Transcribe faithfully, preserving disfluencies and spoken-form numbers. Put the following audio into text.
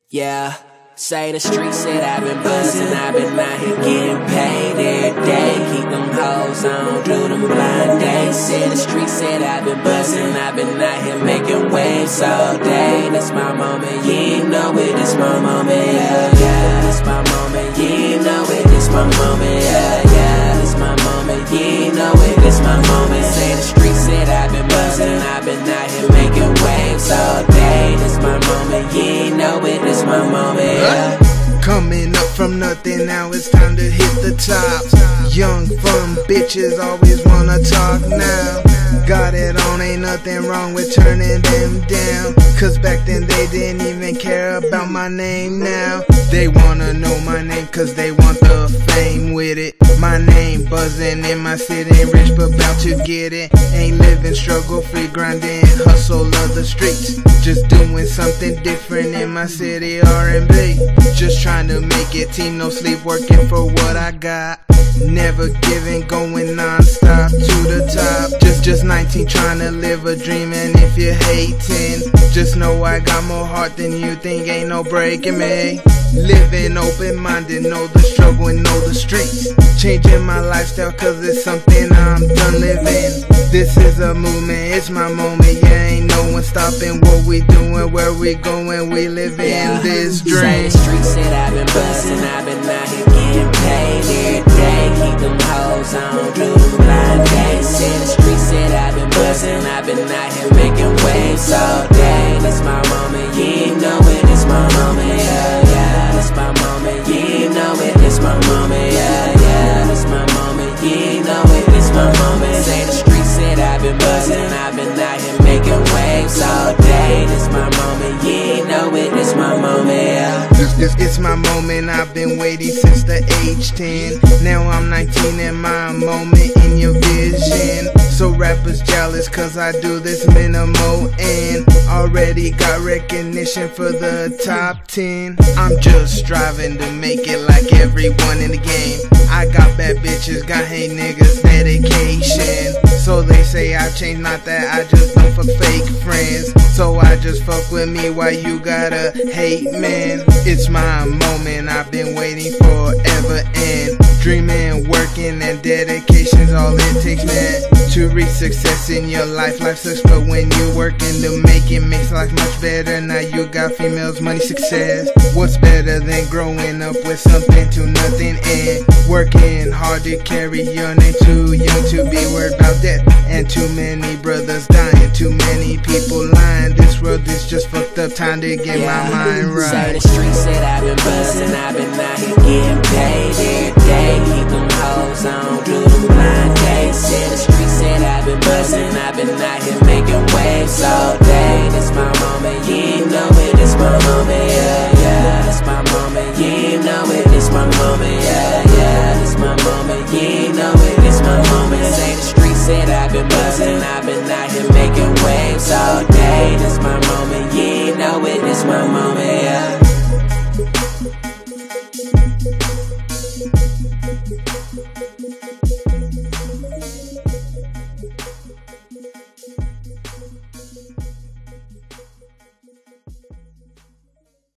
Yeah, say the street said I've been buzzing, I've been out here getting paid every day. Keep them hoes on, do them blind dates. Say the street said I've been buzzing, I've been out here making waves all day. This my moment, you know it, this my moment, yeah, yeah. This my moment, you know it, this my moment, yeah, yeah. This my moment, you know it, this my moment. Say the street said I've been buzzing, I've been out here making waves all day. This my moment, you know it, this my moment, yeah. Coming up from nothing, now it's time to hit the top. Young, fun bitches always wanna talk now. Got it on, ain't nothing wrong with turning them down. Cause back then they didn't even care about my name now. They wanna know my name cause they want the fame with it. My name buzzing in my city, rich but bout to get it. Ain't living struggle free, grinding, hustle of the streets. Just doing something different in my city, R and B. Just trying to make it, team no sleep, working for what I got. Never giving, going non-stop to the top. Just just nineteen, trying to live a dream, and if you're hating, just know I got more heart than you think, ain't no breaking me. Living open-minded, know the struggle and know the streets. Changing my lifestyle cause it's something I'm done living. This is a movement, it's my moment, yeah, ain't no one stopping what we doing, where we going, we live in yeah. this dream. Say the street said I've been buzzing, I've been out here getting paid every day. Keep them hoes on, do them blind dates. Say the street said I've been buzzing, I've been out here making waves all day. This my moment, you know it, this my moment, yeah, yeah. This my moment, you know it, this my moment, yeah, yeah. This my moment, you know it, this my moment. Say the street said I've been buzzing, I've been out here making waves all day. This my moment, you know it, this my moment, yeah. It's, it's my moment, I've been waiting since the age ten. Now I'm nineteen and my moment in your vision. So rappers jealous cause I do this minimal and already got recognition for the top ten. I'm just striving to make it like everyone in the game. I got bad bitches, got hate niggas, dedication. So they say I changed, not that I just don't fuck fake friends. So I just fuck with me while you gotta hate, man. It's my moment, I've been waiting forever, and dreaming, working, and dedication's all it takes, man, to reach success in your life. Life sucks, but when you working to make it, makes life much better. Now you got females, money, success. What's better than growing up with something to nothing and working hard to carry your name? Too young to be worried about death, and too many brothers dying, too many people lying. This world is just fucked up, time to get yeah. my mind right. Say the street said I've been buzzing, I've been out here getting paid every day. Keep them hoes on, do them blind dates. Say the street said I've been buzzing, I've been out here making waves all day. This my moment, you know it, this my moment, yeah, yeah. This my moment, you know it, this my moment, yeah, yeah. This my moment, you know it.